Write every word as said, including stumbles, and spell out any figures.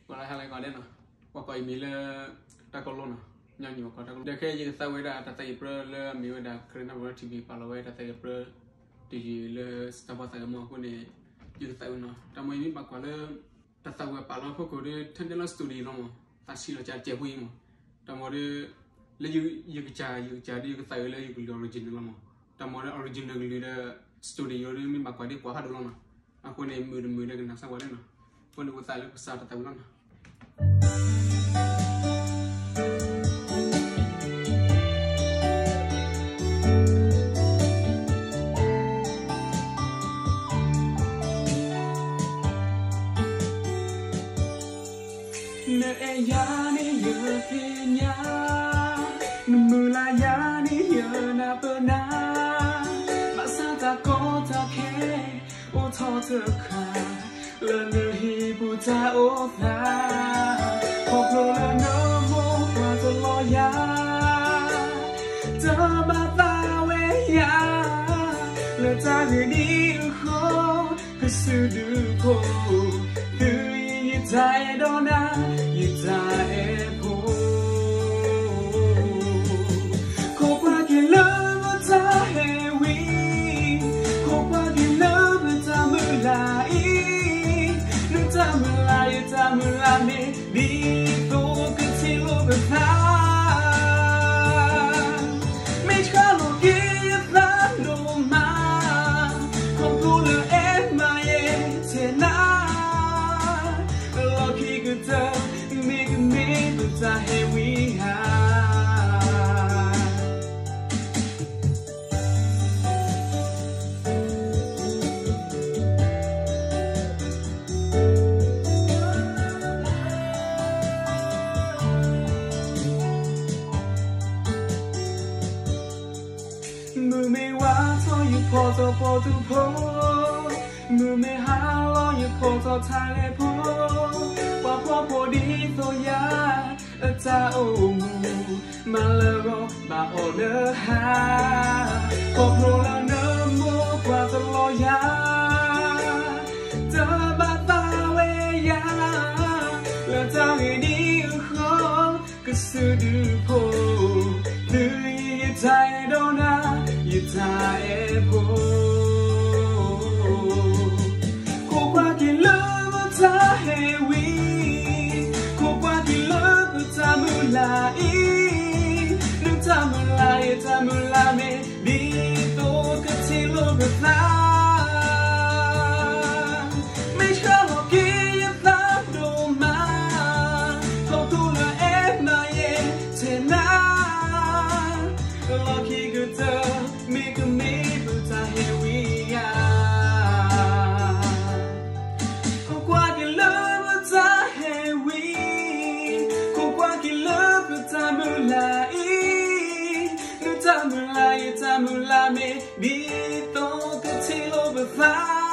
ก็อะไรอะไรก็ได้เนาะว่าก็มีเลยตะกอนเนาะยังอยู่ก็ตะกอนเดี๋ยวแค่ยิงสาวเวด้าแต่แต่เปลือกเลยมีเวด้าคลื่นน้ำร้อนทีวีปาลอยแต่แต่เปลือกที่เลยสตาร์บัคส์กับหม้อคนนี้ยิงสาวเนาะแต่ไม่มีปากกว่าเลยแต่สาวปาลอยพวกเขาเนี่ยท่านจะเล่าสตูดิโอมั้งตัดสินเราจะเจ็บหัวมั้งแต่หมดเลยเลยยิงยิงจ่ายยิงจ่ายยิงสาวเลยยิงออริจินัลมั้งแต่หมดเลยออริจินัลเลยสตูดิโอเลยมีปากกว่าที่กว่าหาดูแล้วเนาะaku ni muda muda kena sama dia no, pun aku tak lupa sah tak tahu lah. Neya ni yo kenya, mulaya ni yo na pernah, masa tak kau tak ke. ทอเธอขาเลื่อนเรือฮีบูจาโอทาพอโผล่เลื่อนเนื้อโมกว่าจะลอยาเจอมาตาเวียเลื่อนจากที่นี้เขาก็สื่อดูโผล่คือยิ่งใจโดนนะยิ่งใจโผล่ขอบว่ากี่เลื่อนว่าจะเฮวีขอบว่ากี่เลื่อนMulai, nuta mulai, nuta mulai, di tu kecil besar. Mika logi tak doma, kau pula emai cina. Logi kita, mig mig nuta hewi ha.มือไม่ว่าเธออยู่พอจะพอถึงพอมือไม่หาล้ออยู่พอจะทายเลยพอว่าพอพอดีตัวยาจะโอ้มูมาเลยรอบาโอเนอฮาพอโผล่แล้วเนอโมกว่าจะลอยาเจอบาตาเวียแล้วจะให้ดีเขาก็สื่อดูพอดูยิ่งใจโดนนะยิ่งใจโผล่ขอบว่ากี่เลิฟว่าจะเฮวีขอบว่ากี่เลิฟว่าจะมุลาอีนึกจะมุลาจะมุลาเมดีโตก็ที่โลกแบบนั้นไม่ใช่หรอกกี่ยังรักโดมาเขาตัวละเอ็มมาเย่เท่านั้นหลอกกี่ก็เจอมีก็มีบุตรเฮวียาขอบว่ากี่เลิฟบุตรเฮวีขอบว่ากี่เลิฟบุตรมุลาอีนึกจะมุลาจะมุลาเมดีโตก็ที่โลกแบบ